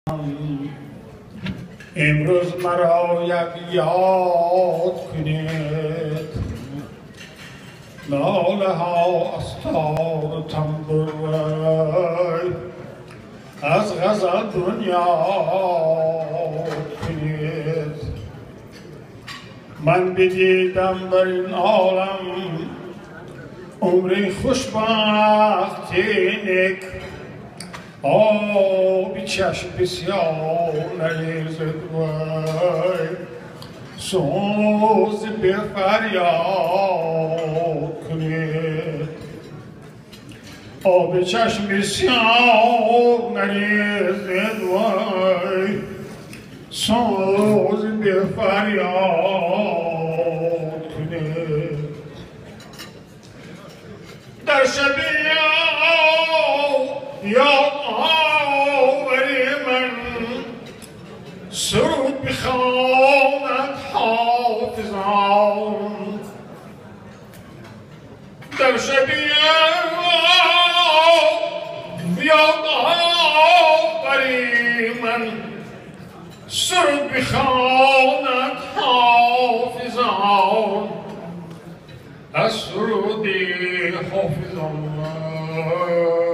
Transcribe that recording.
امروز مرا یک یاد کنید ناله ها از تار و تنبور از غزل دنیا کنید من بدیدم در این عالم عمری خوشبختی نک آبی چشم بسیار نریزد وی سوز به فریاد کنید آبی چشم بسیار نریزد وی سوز به فریاد کنید در شبیه یاد آوری من سرود بخواند حافظان در شبیه یاد آوری من سرود بخواند حافظان از سرودی حافظان